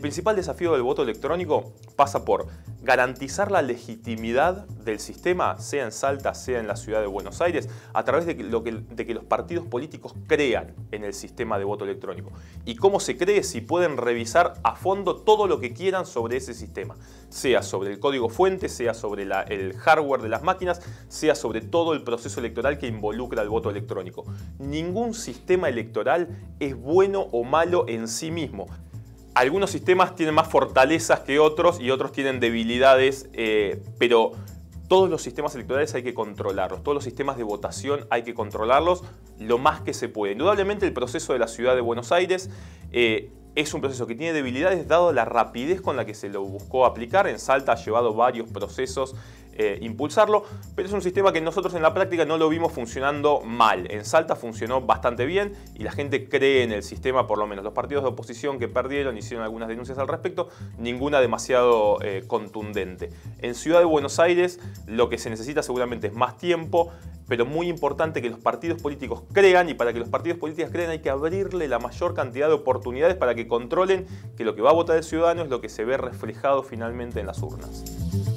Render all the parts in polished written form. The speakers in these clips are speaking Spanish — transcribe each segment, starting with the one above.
principal desafío del voto electrónico pasa por garantizar la legitimidad del sistema, sea en Salta, sea en la ciudad de Buenos Aires, a través de que los partidos políticos crean en el sistema de voto electrónico. ¿Y cómo se cree? Si pueden revisar a fondo todo lo que quieran sobre ese sistema, sea sobre el código fuente, sea sobre el hardware de las máquinas, sea sobre todo el proceso electoral que involucra el voto electrónico. Ningún sistema electoral es bueno o malo en sí mismo. Algunos sistemas tienen más fortalezas que otros y otros tienen debilidades, pero todos los sistemas electorales hay que controlarlos, todos los sistemas de votación hay que controlarlos lo más que se puede. Indudablemente el proceso de la ciudad de Buenos Aires es un proceso que tiene debilidades dado la rapidez con la que se lo buscó aplicar. En Salta ha llevado varios procesos impulsarlo, pero es un sistema que nosotros en la práctica no lo vimos funcionando mal. En Salta funcionó bastante bien y la gente cree en el sistema, por lo menos los partidos de oposición que perdieron hicieron algunas denuncias al respecto, ninguna demasiado contundente. En Ciudad de Buenos Aires lo que se necesita seguramente es más tiempo, pero muy importante que los partidos políticos crean, y para que los partidos políticos crean hay que abrirle la mayor cantidad de oportunidades para que controlen que lo que va a votar el ciudadano es lo que se ve reflejado finalmente en las urnas.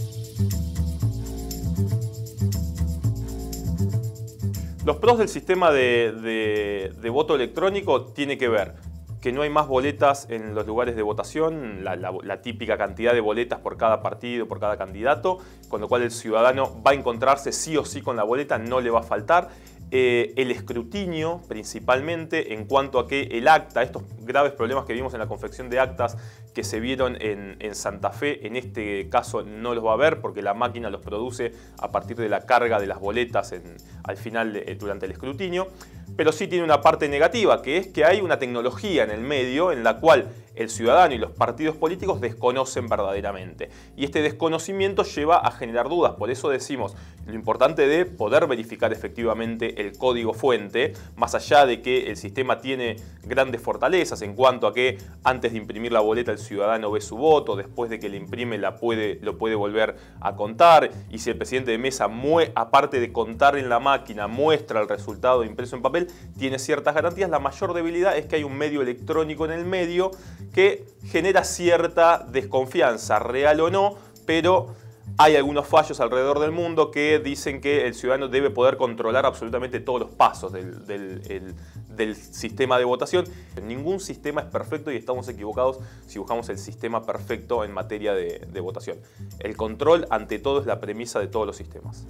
Los pros del sistema de voto electrónico tiene que ver que no hay más boletas en los lugares de votación, la típica cantidad de boletas por cada partido, por cada candidato, con lo cual el ciudadano va a encontrarse sí o sí con la boleta, no le va a faltar. El escrutinio principalmente en cuanto a que el acta, estos graves problemas que vimos en la confección de actas que se vieron en Santa Fe, en este caso no los va a haber porque la máquina los produce a partir de la carga de las boletas al final durante el escrutinio. Pero sí tiene una parte negativa, que es que hay una tecnología en el medio en la cual el ciudadano y los partidos políticos desconocen verdaderamente. Y este desconocimiento lleva a generar dudas. Por eso decimos lo importante de poder verificar efectivamente el código fuente, más allá de que el sistema tiene grandes fortalezas en cuanto a que antes de imprimir la boleta el ciudadano ve su voto, después de que le imprime lo puede volver a contar, y si el presidente de mesa, aparte de contar en la máquina, muestra el resultado impreso en papel, tiene ciertas garantías. La mayor debilidad es que hay un medio electrónico en el medio que genera cierta desconfianza, real o no, pero hay algunos fallos alrededor del mundo que dicen que el ciudadano debe poder controlar absolutamente todos los pasos del sistema de votación. Ningún sistema es perfecto y estamos equivocados si buscamos el sistema perfecto en materia de votación. El control, ante todo, es la premisa de todos los sistemas.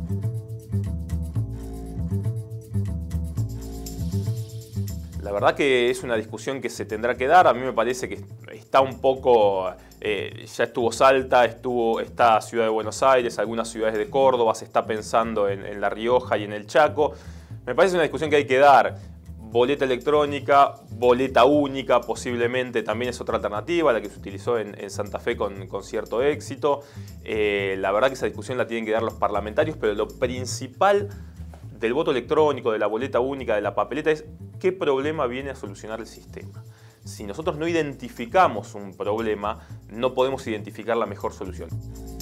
La verdad que es una discusión que se tendrá que dar. A mí me parece que está un poco... ya estuvo Salta, está Ciudad de Buenos Aires, algunas ciudades de Córdoba, se está pensando en La Rioja y en el Chaco. Me parece una discusión que hay que dar. Boleta electrónica, boleta única, posiblemente también es otra alternativa, la que se utilizó en Santa Fe con cierto éxito. La verdad que esa discusión la tienen que dar los parlamentarios, pero lo principal del voto electrónico, de la boleta única, de la papeleta es qué problema viene a solucionar el sistema. Si nosotros no identificamos un problema, no podemos identificar la mejor solución.